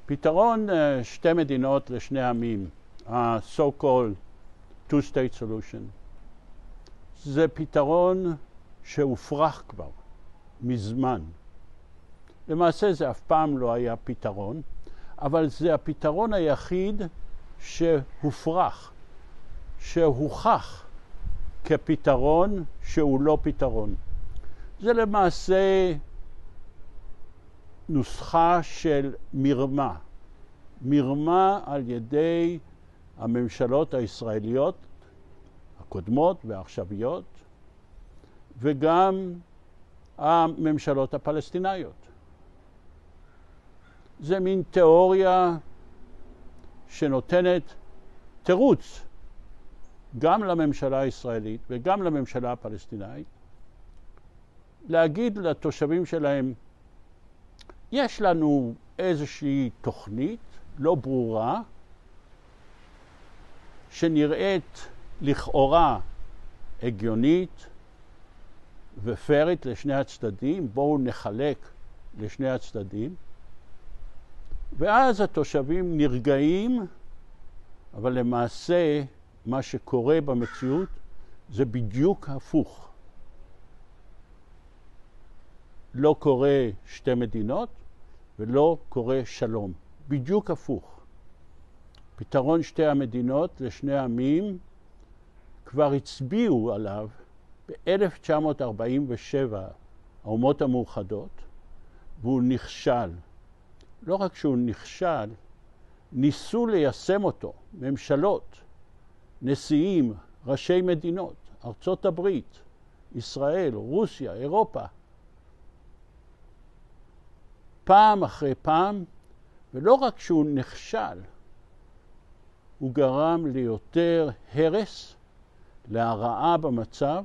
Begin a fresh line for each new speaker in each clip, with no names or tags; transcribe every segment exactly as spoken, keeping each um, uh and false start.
פתרון שתי מדינות לשני עמים, ה-so called two-state solution, זה פתרון שהופרך כבר מזמן. למעשה זה אף פעם לא היה פתרון, אבל זה הפתרון היחיד שהופרך, שהוכח כפתרון שהוא לא פתרון. זה למעשה נוסחה של מרמה, מרמה על ידי הממשלות הישראליות הקודמות והעכשוויות, וגם הממשלות הפלסטיניות. זה מין תיאוריה שנותנת תירוץ גם לממשלה הישראלית וגם לממשלה הפלסטינאית, להגיד לתושבים שלהם, יש לנו איזושהי תוכנית לא ברורה, שנראית לכאורה הגיונית ופרית לשני הצדדים, בואו נחלק לשני הצדדים, ואז התושבים נרגעים, אבל למעשה מה שקורה במציאות זה בדיוק הפוך. לא קורה שתי מדינות ולא קורה שלום. בדיוק הפוך. פתרון שתי המדינות לשני עמים כבר הצביעו עליו ב-אלף תשע מאות ארבעים ושבע האומות המאוחדות, והוא נכשל. לא רק שהוא נכשל, ניסו ליישם אותו, ממשלות, נשיאים, ראשי מדינות, ארצות הברית, ישראל, רוסיה, אירופה, פעם אחרי פעם, ולא רק שהוא נכשל, הוא גרם ליותר הרס, להרעה במצב,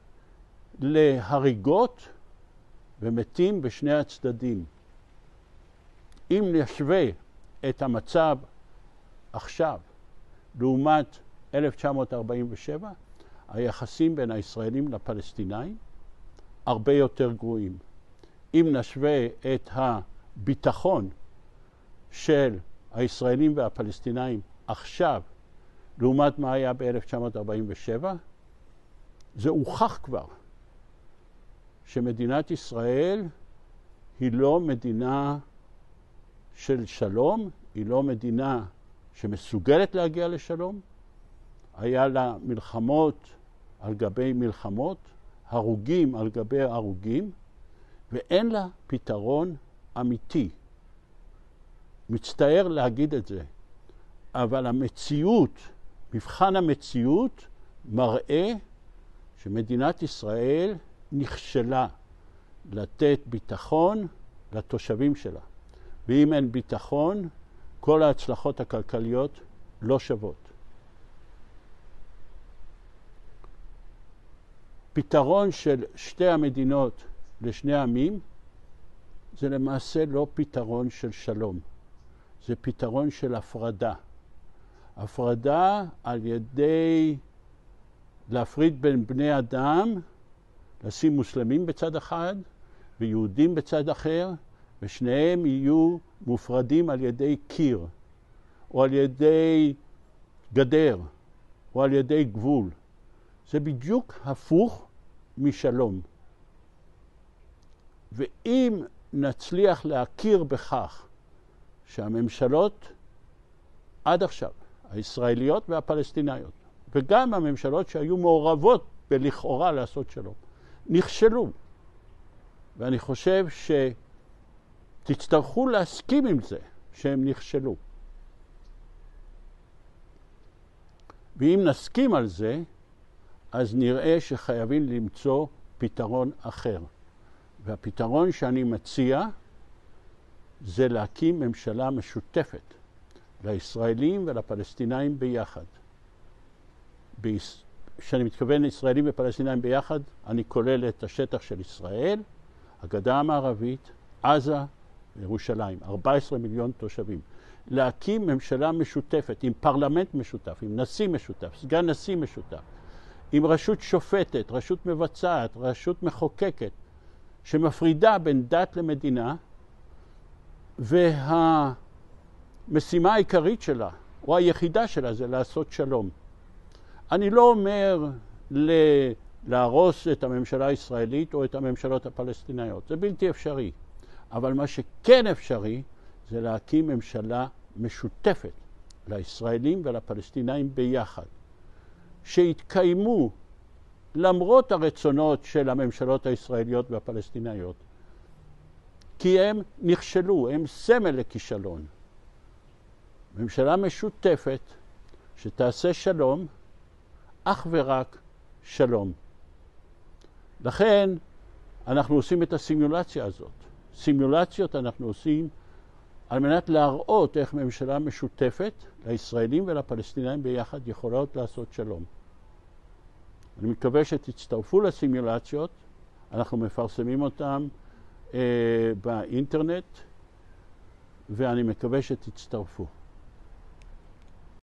להריגות ומתים בשני הצדדים. אם נשווה את המצב עכשיו לעומת אלף תשע מאות ארבעים ושבע, היחסים בין הישראלים לפלסטינאים הרבה יותר גרועים. אם נשווה את הביטחון של הישראלים והפלסטינאים עכשיו לעומת מה היה ב-אלף תשע מאות ארבעים ושבע, זה הוכח כבר שמדינת ישראל היא לא מדינה של שלום, היא לא מדינה שמסוגלת להגיע לשלום. היה לה מלחמות על גבי מלחמות, הרוגים על גבי הרוגים, ואין לה פתרון אמיתי. מצטער להגיד את זה, אבל המציאות, מבחן המציאות, מראה שמדינת ישראל נכשלה לתת ביטחון לתושבים שלה. ואם אין ביטחון, כל ההצלחות הכלכליות לא שוות. פתרון של שתי המדינות לשני עמים, זה למעשה לא פתרון של שלום. זה פתרון של הפרדה. הפרדה על ידי להפריד בין בני אדם, לשים מוסלמים בצד אחד ויהודים בצד אחר, ושניהם יהיו מופרדים על ידי קיר, או על ידי גדר, או על ידי גבול. זה בדיוק הפוך משלום. ואם נצליח להכיר בכך שהממשלות עד עכשיו, הישראליות והפלסטיניות, וגם הממשלות שהיו מעורבות בלכאורה לעשות שלום, נכשלו. ואני חושב שתצטרכו להסכים עם זה שהם נכשלו. ואם נסכים על זה, אז נראה שחייבים למצוא פתרון אחר. והפתרון שאני מציע זה להקים ממשלה משותפת לישראלים ולפלסטינאים ביחד. כשאני מתכוון לישראלים ופלסטינאים ביחד, אני כולל את השטח של ישראל, הגדה המערבית, עזה וירושלים, ארבעה עשר מיליון תושבים. להקים ממשלה משותפת עם פרלמנט משותף, עם נשיא משותף, סגן נשיא משותף, עם רשות שופטת, רשות מבצעת, רשות מחוקקת, שמפרידה בין דת למדינה, המשימה העיקרית שלה, או היחידה שלה, זה לעשות שלום. אני לא אומר ל- להרוס את הממשלה הישראלית או את הממשלות הפלסטיניות. זה בלתי אפשרי. אבל מה שכן אפשרי, זה להקים ממשלה משותפת לישראלים ולפלסטינאים ביחד, שהתקיימו למרות הרצונות של הממשלות הישראליות והפלסטיניות, כי הם נכשלו, הם סמל לכישלון. ממשלה משותפת שתעשה שלום, אך ורק שלום. לכן אנחנו עושים את הסימולציה הזאת. סימולציות אנחנו עושים על מנת להראות איך ממשלה משותפת לישראלים ולפלסטינאים ביחד יכולות לעשות שלום. אני מקווה שתצטרפו לסימולציות, אנחנו מפרסמים אותם אה, באינטרנט, ואני מקווה שתצטרפו.